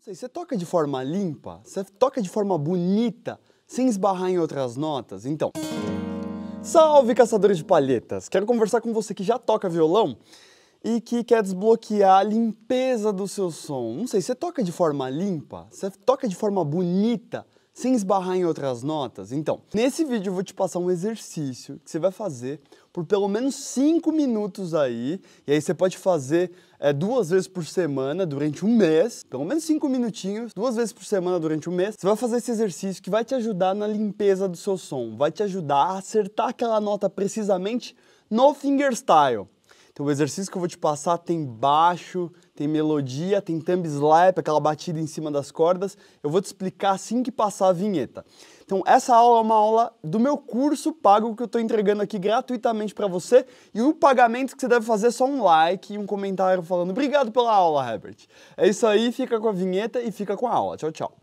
Você toca de forma limpa? Você toca de forma bonita, sem esbarrar em outras notas? Então, salve caçadores de palhetas! Quero conversar com você que já toca violão e que quer desbloquear a limpeza do seu som. Não sei, você toca de forma limpa? Você toca de forma bonita, sem esbarrar em outras notas? Então, nesse vídeo eu vou te passar um exercício que você vai fazer por pelo menos 5 minutos aí, e aí você pode fazer 2 vezes por semana durante um mês, pelo menos 5 minutinhos, 2 vezes por semana durante um mês. Você vai fazer esse exercício que vai te ajudar na limpeza do seu som, vai te ajudar a acertar aquela nota precisamente no fingerstyle. Então o exercício que eu vou te passar tem baixo, tem melodia, tem thumb slap, aquela batida em cima das cordas. Eu vou te explicar assim que passar a vinheta. Então essa aula é uma aula do meu curso pago que eu estou entregando aqui gratuitamente para você. E o pagamento que você deve fazer é só um like e um comentário falando obrigado pela aula, Herbert. É isso aí, fica com a vinheta e fica com a aula. Tchau, tchau.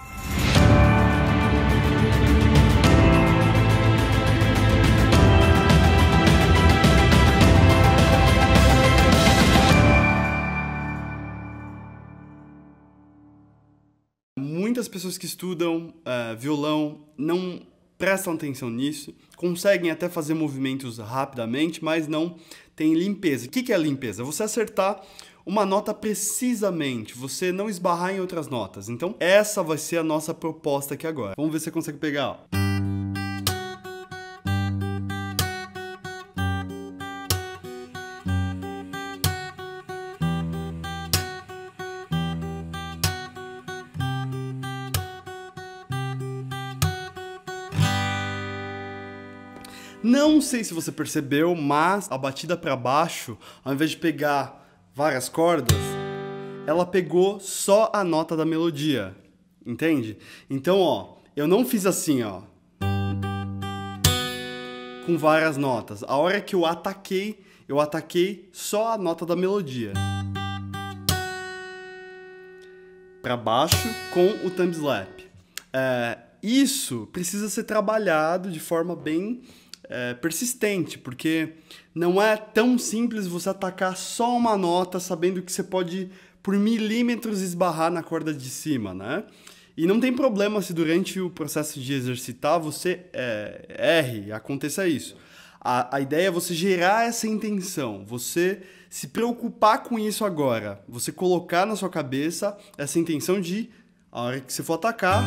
Muitas pessoas que estudam violão não prestam atenção nisso, conseguem até fazer movimentos rapidamente, mas não tem limpeza. O que é limpeza? Você acertar uma nota precisamente, você não esbarrar em outras notas. Então essa vai ser a nossa proposta aqui agora. Vamos ver se você consegue pegar, ó. Não sei se você percebeu, mas a batida para baixo, ao invés de pegar várias cordas, ela pegou só a nota da melodia, entende? Então, ó, eu não fiz assim, ó, com várias notas. A hora que eu ataquei só a nota da melodia. Para baixo com o thumb slap. Isso precisa ser trabalhado de forma bem persistente, porque não é tão simples você atacar só uma nota sabendo que você pode por milímetros esbarrar na corda de cima, né? E não tem problema se durante o processo de exercitar você erre, aconteça isso. A ideia é você gerar essa intenção, você se preocupar com isso agora, você colocar na sua cabeça essa intenção de, a hora que você for atacar,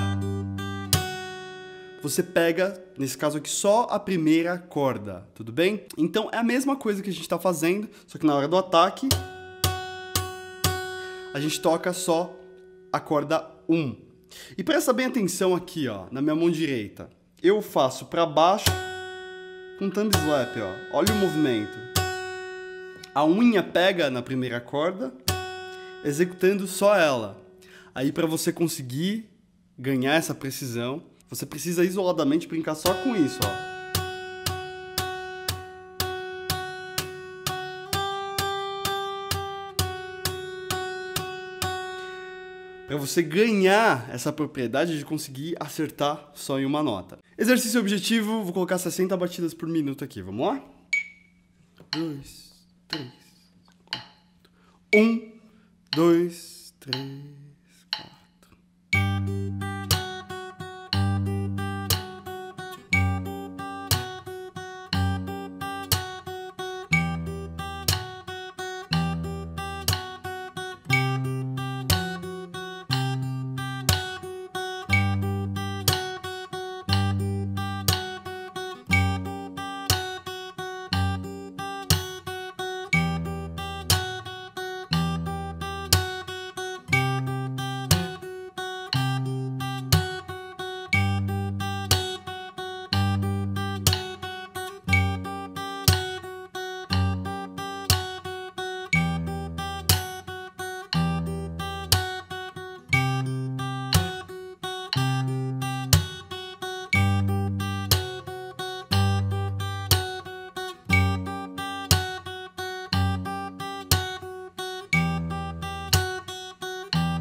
você pega, nesse caso aqui, só a primeira corda, tudo bem? Então é a mesma coisa que a gente está fazendo, só que na hora do ataque, a gente toca só a corda 1. E presta bem atenção aqui, ó, na minha mão direita. Eu faço para baixo com thumb slap, ó. Olha o movimento. A unha pega na primeira corda, executando só ela. Aí para você conseguir ganhar essa precisão, você precisa isoladamente brincar só com isso, ó. Para você ganhar essa propriedade de conseguir acertar só em uma nota. Exercício objetivo, vou colocar 60 batidas por minuto aqui, vamos lá? 2, 3, 4. 1, 2, 3...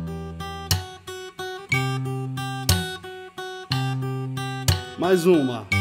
Mais uma.